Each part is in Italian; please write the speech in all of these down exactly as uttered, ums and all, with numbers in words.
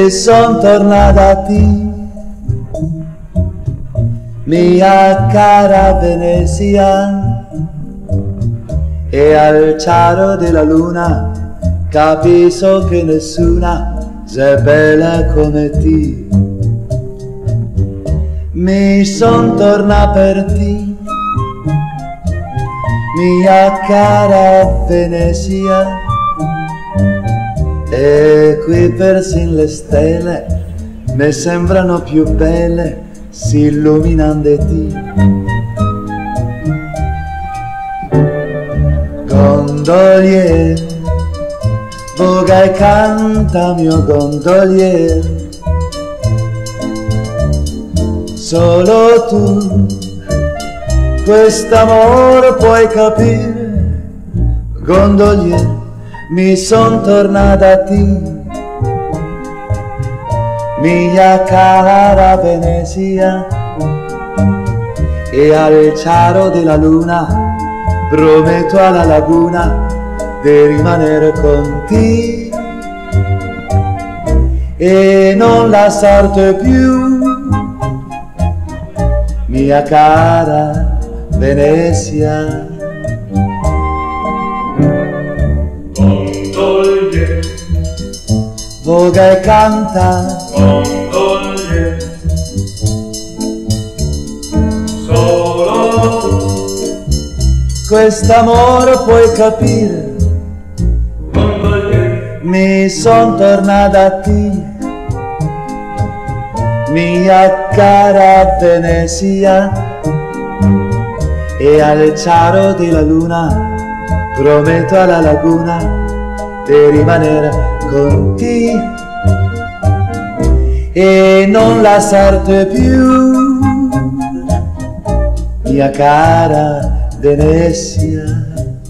e son tornata a ti, mia cara Venezia, e al chiaro della luna capisco che nessuna è bella come te. Mi son tornata per te, mia cara Venezia, e qui persino le stelle mi sembrano più belle, si illuminano di te. Gondolier, voga e canta mio gondolier, solo tu quest'amore puoi capire. Gondolier, mi son tornata a te, mia cara Venezia, e al chiaro della luna prometto alla laguna di rimanere con te e non lasciarti più, mia cara Venezia. Gondolier, Voga e canta, gondolier, solo tu, quest'amore puoi capire. gondolier, Mi son tornata a te, mia cara Venezia, e al chiaro della luna prometto alla laguna di rimanere con te e non lasciarti più, mia cara Venezia.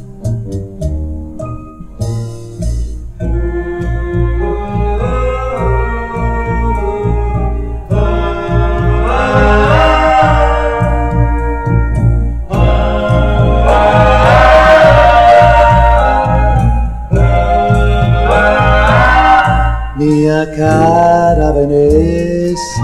Mia cara Venezia.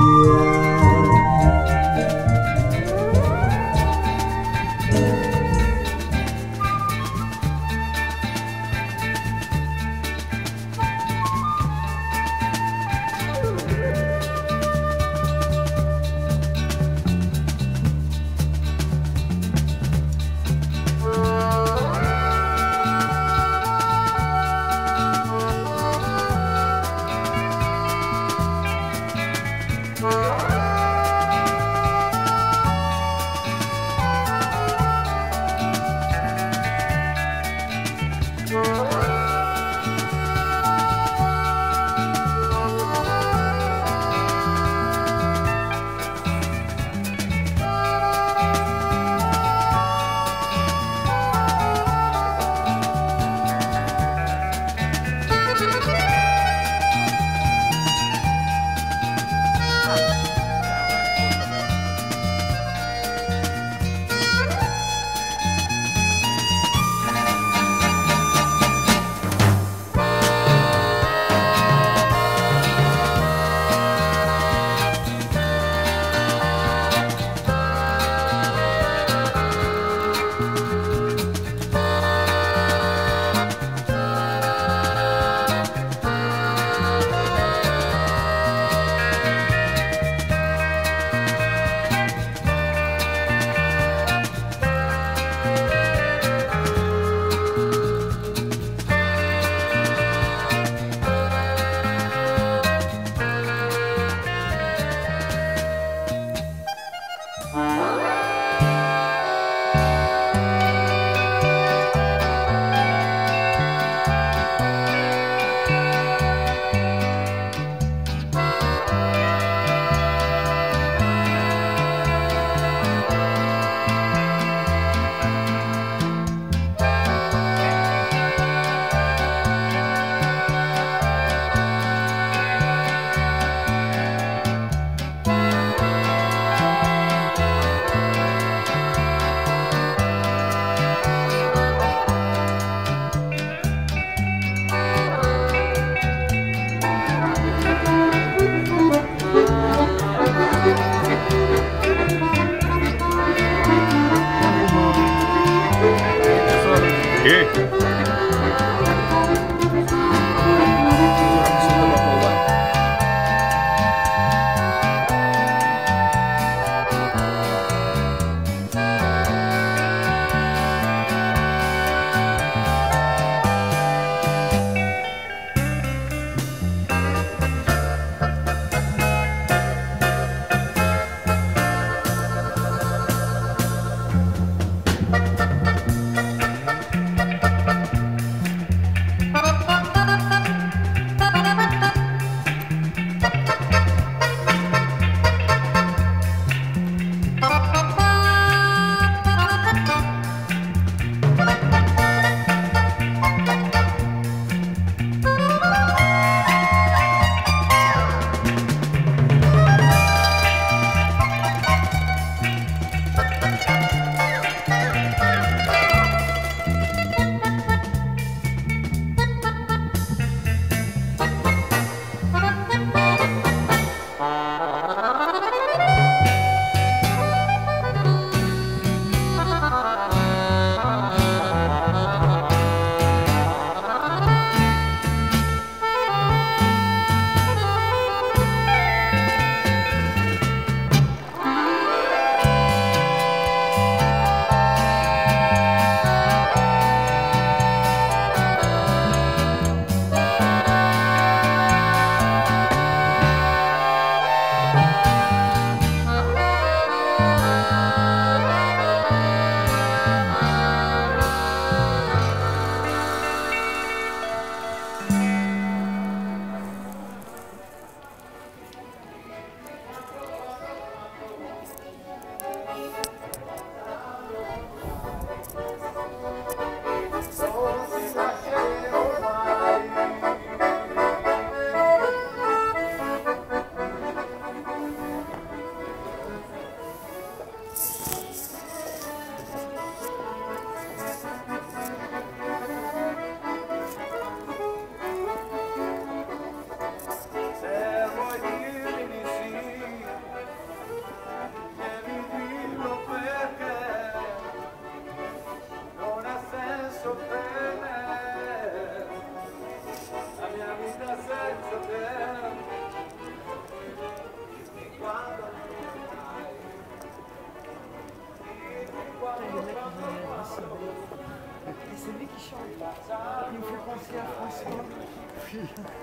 Et c'est lui qui chante. Il me fait penser à François. Oui.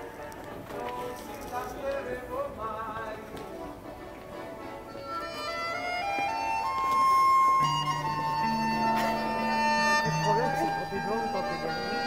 Le problème, c'est quand t'es devant ou quand t'es derrière.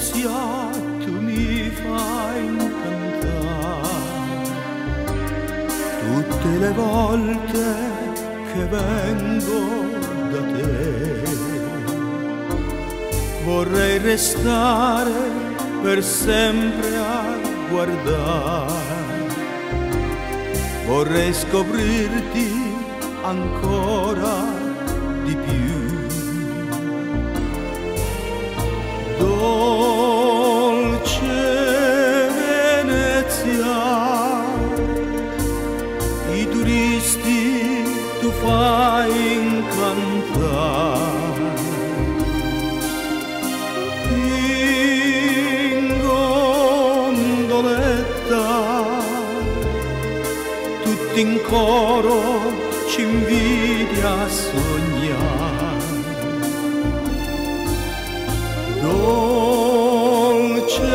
Venezia tu mi fai incantare tutte le volte che vengo da te. Vorrei restare per sempre a guardare, vorrei scoprirti ancora di più. Dolce Venezia, i turisti tu fai incantare. In gondoletta tutti in coro ci inviti a sognare. Dolce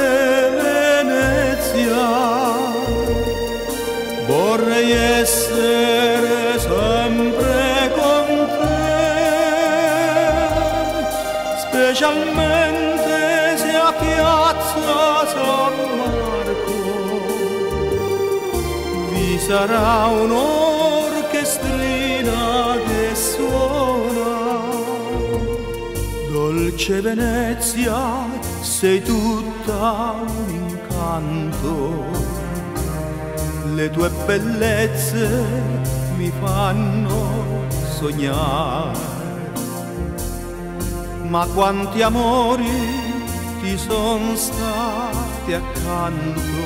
Venezia, vorrei essere sempre con te, specialmente se a Piazza San Marco vi sarà un'orchestrina che suona. Dolce Venezia, sei tutta un incanto, le tue bellezze mi fanno sognare. Ma quanti amori ti son stati accanto,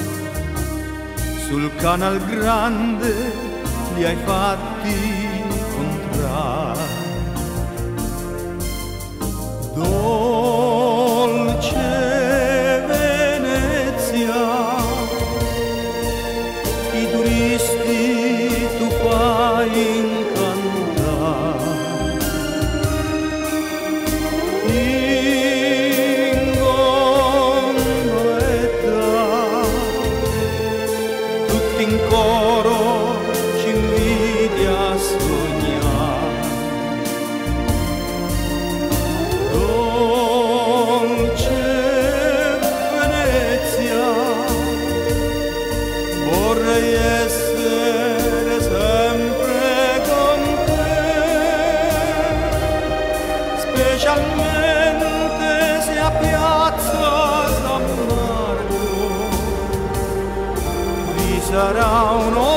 sul Canal Grande li hai fatti incontrare. Dolce Venezia, i turisti tu fai incantare. In gondoletta tutti in coro ci inviti a sognare. Dolce Venezia, vorrei essere sempre con te, specialmente se a Piazza San Marco vi sarà un